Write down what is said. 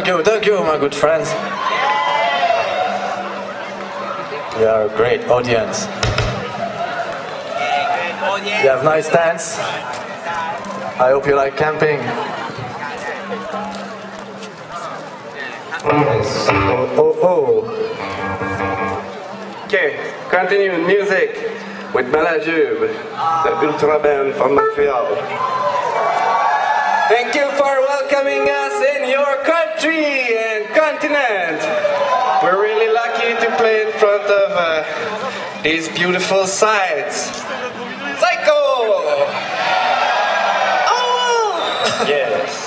thank you, my good friends. You are a great audience. You have nice tents. I hope you like camping. Oh. Okay, continue music with Malajube, the ultra band from Montreal. Thank you for welcoming us in your country and continent. We're really lucky to play in front of these beautiful sights. Psycho! Oh! Yes.